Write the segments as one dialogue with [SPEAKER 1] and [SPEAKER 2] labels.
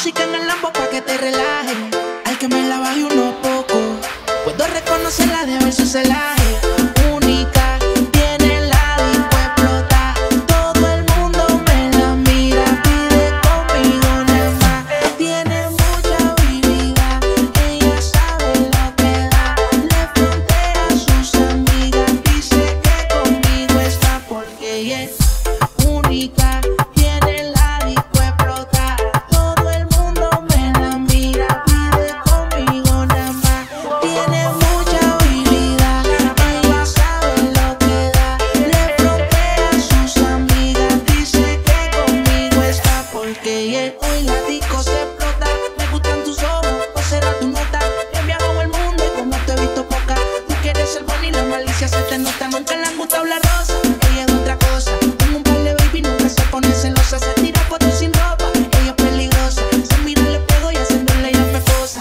[SPEAKER 1] música en el Lambo pa' que te relaje. Al que me la baje unos poco, puedo reconocerla de ver su celaje. Única, tiene la disco explota. Todo el mundo me la mira, pide conmigo nada más. Tiene mucha habilidad, ella sabe lo que da. Le frontea a sus amigas, dice que conmigo está porque ella es única. Tiene la disco explota. Todo el mundo me la mira, pide conmigo nada más. Tiene mucha habilidad, ella sabe lo que da. Le frontea a sus amigas, dice que conmigo está porque ella es. Hoy la disco se explota. Me gustan tus ojos, o será tu nota. He viajado el mundo y como te he visto poca. Tú quieres ser bonita y la malicia se te nota. Nunca le han gustado la rosa, ella es otra cosa. Tengo un par de baby, nunca se pone celosa. Se tira fotos sin ropa, ella es peligrosa. Se mira el espejo y haciéndole ella me cosa.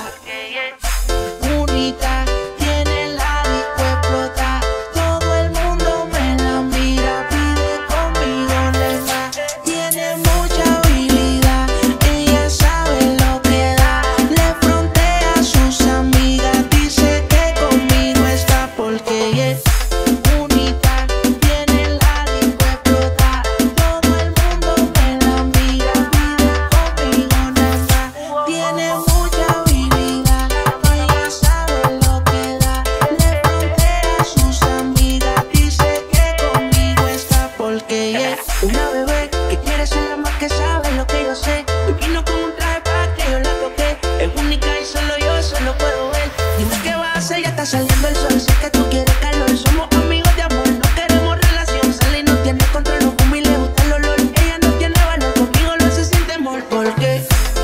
[SPEAKER 1] Única, tiene la disco explota. Todo el mundo me la mira, pide conmigo nada más. Tiene mucha habilidad, ella sabe lo que da. Le frontea a sus amigas, dice que conmigo está porque ella es única. Tiene la disco explota. Todo el mundo me la mira, pide conmigo nada más. Tiene mucha habilidad, ella sabe lo que da. Le frontea a sus amigas, dice que conmigo está porque ella es una bebé que quiere ser la más que sabe lo que yo sé. Hoy vino con un traje para que yo la toque. Es única y solo yo se lo puedo ver. Dime qué va a hacer, ya está saliendo el sol. Sé que tú quieres calor, somos amigos de amor, no queremos relación. Sale y no tiene control, no fuma y le gusta el olor. Ella no tiene valor, conmigo no se siente amor porque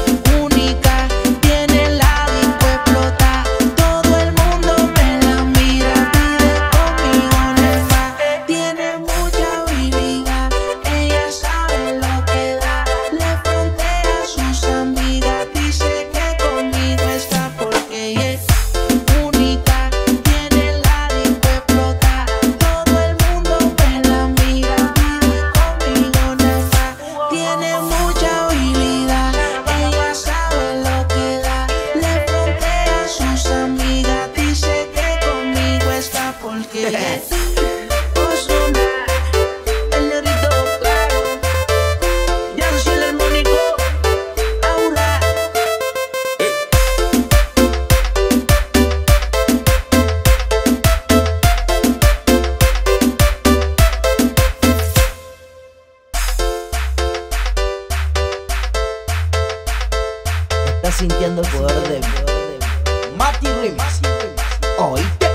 [SPEAKER 1] única, tiene la disco explota. Todo el mundo me la mira, pide conmigo nada más. Tiene mucha habilidad, ella sabe lo que da. Le frontea a sus amigas, dice que conmigo está porque ella es única. Tiene la disco explota. Todo el mundo me la mira, pide conmigo nada más. Tiene mucha habilidad, ella sabe lo que da. Le frontea a sus amigas, dice que conmigo está porque ella es. Ozuna, el negrito claro, Yancy el armónico, Aura.
[SPEAKER 2] Estás sintiendo el poder de Mati Remix. Oíste.